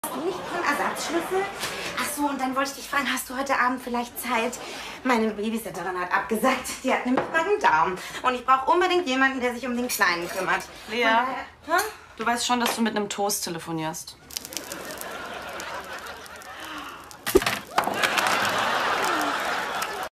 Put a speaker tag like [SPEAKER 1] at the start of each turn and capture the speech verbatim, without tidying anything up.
[SPEAKER 1] Hast du nicht einen Ersatzschlüssel? Ach so, und dann wollte ich dich fragen, hast du heute Abend vielleicht Zeit? Meine Babysitterin hat abgesagt, die hat nämlich Magen-Darm. Und ich brauche unbedingt jemanden, der sich um den Kleinen kümmert.
[SPEAKER 2] Lea,
[SPEAKER 1] daher,
[SPEAKER 2] du weißt schon, dass du mit einem Toast telefonierst.